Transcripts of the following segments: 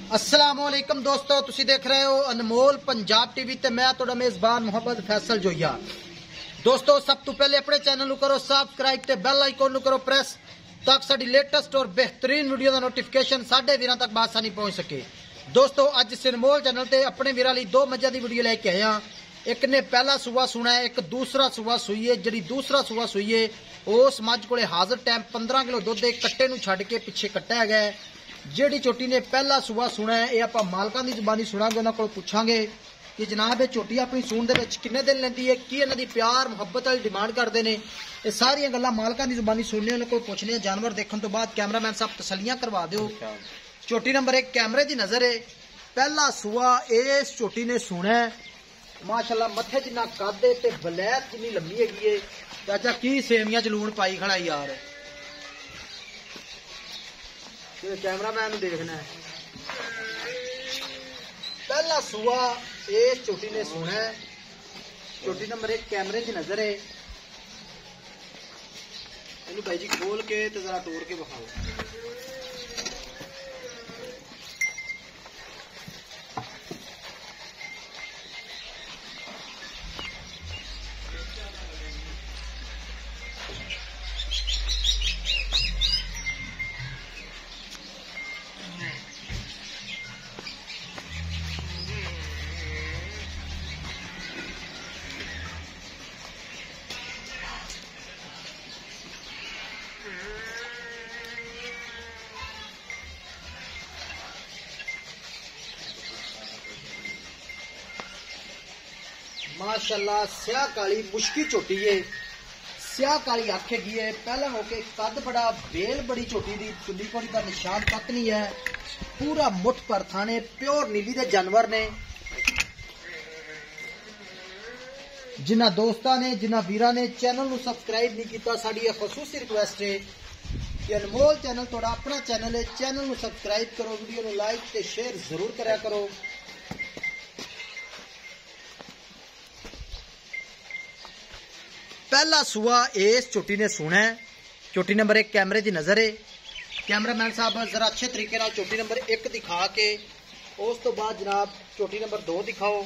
अस्सलामुअलैकुम दोस्तों, तुसी देख रहे हो अनमोल पंजाब टीवी ते मैं तुहाडा मेजबान मोहम्मद फैसल जोइया। दोस्तों, सब तो पहले अपने चैनल करो सबसक्राइब ते बेल आइकन करो प्रेस ताकि साडी लेटेस्ट और बेहतरीन वीडियो का नोटिफिकेशन साडे वीरां तक बासानी पहुंच सके। दोस्तों, अज अनमोल चैनल ते अपने वीरां लई दो मज्जां दी वीडियो लेके आए हां। एक ने पहला सूआ सुना है, एक दूसरा सूआ सुई है। जी दूसरा सूआ सुई है उस मझ को हाजिर टाइम 15 किलो दुध एक कट्टे नूं छड्ड के पिछे कट्टा है। जिहड़ी झोटी ने पहला सूआ सुना है ये आपां मालकां दी जुबानी सुणांगे, उन्हां कोल पुछांगे कि जनाब ये झोटी अपनी सूण दे विच किन्ने दिन लैंदी है, की इन्हां दी प्यार मुहब्बत वाली डिमांड करदे ने। ये सारियां गल्लां मालकां दी जुबानी सुणने, उन्हां कोल पुछने। जानवर देखण तो बाद कैमरामैन साहब तसल्लियां करवा दिओ। झोटी नंबर 1 कैमरे दी नजर है। पहला सूआ इस झोटी ने सुना है, माशाअल्लाह मथे जिन्ना कद है ते बलैत जिन्नी लंबी हैगी है। चाचा की सेवियां च लूण पाई खड़ा यार, कैमरामैन देखना है। पहला सूआ इस झोटी ने सुना है। झोटी नंबर 1 कैमरे की नजर है। इन्हू भाई जी खोल के ते जरा तोड़ के बखाओ। माशाअल्लाह स्याह काली मुश्की झोटी है, स्याह काली आखेगी है। पहला होके कद बड़ा, बेल बड़ी झोटी दी, चुली कोड़ी का निशान तक नहीं है। पूरा मुठ पर थाने प्योर नीली दे जानवर ने। जिन्हां दोस्तां ने जिन्हां वीरां ने चैनल नूं सबसक्राइब नहीं किया, साडी खसूसी रिक्वेस्ट है कि अनमोल चैनल तुहाडा अपना चैनल है, चैनल नूं सबसक्राइब करो, वीडियो नूं लाइक ते शेयर जरूर करया करो। पहला सूआ इस झोटी ने सुना है। झोटी नंबर 1 कैमरे की नजर है। कैमरामैन साहब जरा अच्छे तरीके नाल झोटी नंबर 1 दिखा के उस तो बाद जनाब झोटी नंबर 2 दिखाओ।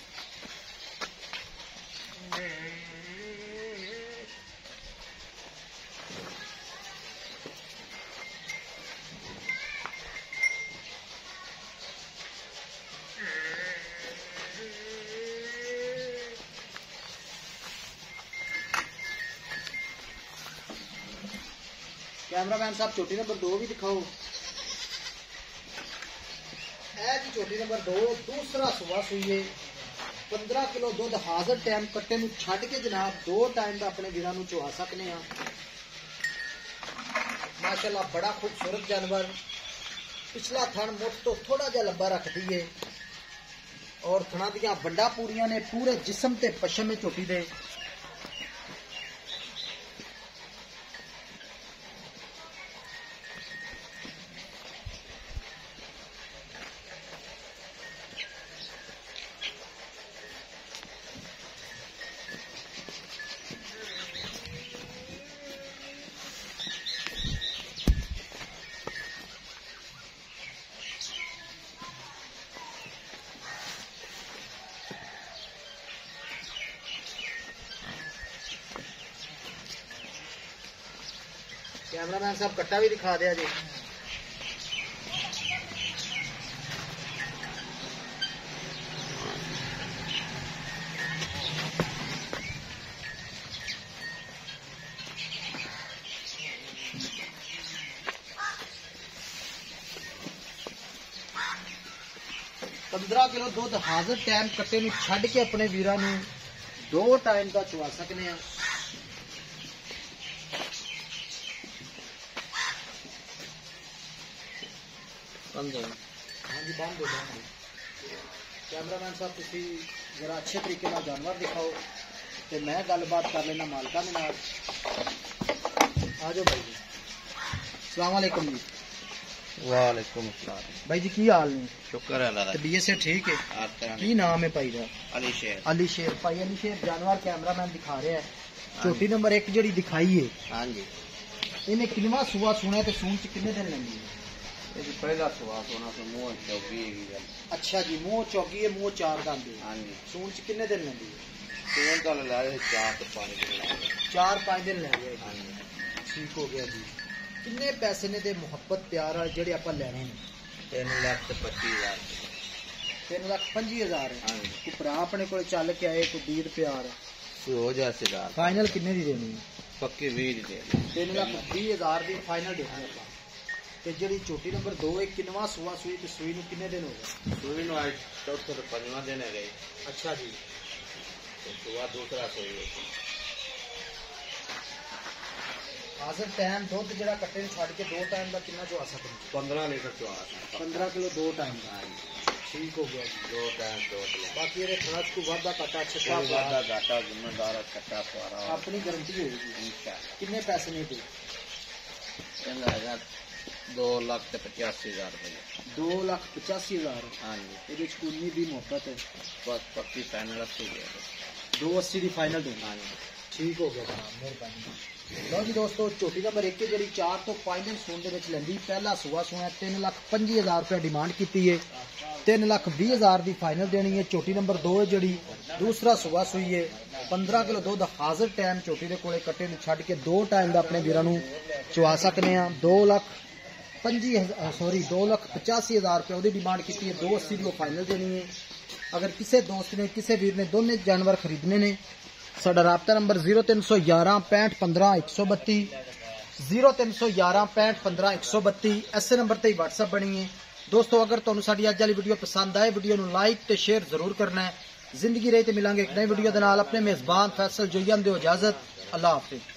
कैमरामैन साहब झोटी नंबर 2 भी दिखाओ। जी झोटी नंबर 2 दूसरा सूआ सुई है। 15 किलो दुध हाजिर टाइम कट्टे नूं छड्ड के जनाब 2 टाइम का अपने वीरां नूं चुआ सकने हैं। माशाअल्लाह बड़ा खूबसूरत जानवर। पिछला थन मुठ तो थोड़ा जा लंबा रखती है और थना दियां वंडा पूरियां ने, पूरे जिस्म ते पशम में झोटी दे। कैमरामैन साहब कट्टा भी दिखा दिया जी। पंद्रह किलो दुध हाजिर टाइम कट्टे नूं छड्ड के अपने वीरां नूं 2 टाइम का चुआ सकने हैं। हाँ जी बंद हो जाएंगे। कैमरामैन साहब तुसी जरा अच्छे तरीके नाल जानवर दिखाओ तो मैं गलबात कर लेना मालका ने नाल। आ जाओ भाई जी। अस्सलाम वालेकुम जी। वालेकुम अस्सलाम भाई जी की हाल ने? शुक्र है अल्लाह दा। तबीयत से ठीक है? की नाम है भाई दा? अली शेर। अली शेर। भाई अली शेर जानवर कैमरामैन दिखा रहा है। झोटी नंबर 1 जी दिखाई है। हाँ जी। इन्हें किनवा सूआ सुना तो सून च किन्ने दिन लगी? ये पहला सुहा सोना से मुंह चौकी की गल। अच्छा जी, मुंह चौकी है, मुंह चार दंद है। हाँ जी। सून च कितने दिन लेंदी है? सून तो ले आए 4 तो 5 दिन लगे। 4-5 दिन ले गए। हाँ जी। ठीक हो गया जी। किन्ने पैसे ने ते मुहब्बत प्यार वाले जेडे आपां लेने ने? 3,25,000। 3,25,000 है। हाँ जी। कोई भरा अपने कोल चल के आए कोई बीर प्यार हो जाए दाल फाइनल किन्ने दी देनी है? पक्की 20 दे। 3,20,000 दी फाइनल देनी है। ते जेडी छोटी नंबर 2 है किनवा सुआ सुई ते सुई नु किन्ने दिन हो गए? सुई नु आज चौथा तो 5वां दिन है गए। अच्छा जी। तो सुआ दूसरा सुई है। हाजिर टाइम दुध जेड़ा कट्टे नु छड़ के 2 टाइम दा कितना जो आ सकदा? 15 लीटर चुआ। 15 किलो 2 टाइम दा। ठीक हो गया जी। 2 टाइम 2 बाकी ये खर्च को वादा कटा छक्का वादा घाटा जिम्मेदार कट्टा सारा अपनी गारंटी होगी इंशाल्लाह। कितने पैसे नहीं दे? 2,85,000 रुपये। 2,85,000। हाँ जी। ये कुन्नी दी मोहब्बत है। बस पक्की फाइनल 80 है। 280 दी फाइनल दे। हाँ जी। ठीक हो गया जनाब, मेहरबानी। लो जी दोस्तों, छोटी नंबर 1 की जी 4 तो 5 दिन सून दे विच लैंदी। पहला सुआ सुना 3,25,000 रुपया डिमांड की है। 3,20,000 दी फाइनल देनी है। छोटी नंबर 2 है जी दूसरा सुआ सुई है। 15 किलो दूध हाजिर टाइम छोटी दे कोले कट्टे नु छड्ड के 2 टाइम दा अपने वीरां नु चवा सकने आ। 2,85,000 रुपया ओदी डिमांड की है। 280 दी फाइनल देनी है। अगर किसी दोस्त ने किसी वीर ने दोनों जानवर खरीदने ने साडा राबता नंबर 0311 65 15 132 0311 65 15 132 ऐसे नंबर ते ही व्हाट्सएप बनी है। दोस्तों अगर तुहानू साडी अज वाली वीडियो पसंद आए वीडियो नू लाइक ते शेयर जरूर करना है। जिंदगी रही ते मिलांगे एक नई वीडियो दे नाल। अपने मेजबान फैसल जोईयान दे इजाजत। अल्लाह हाफिज।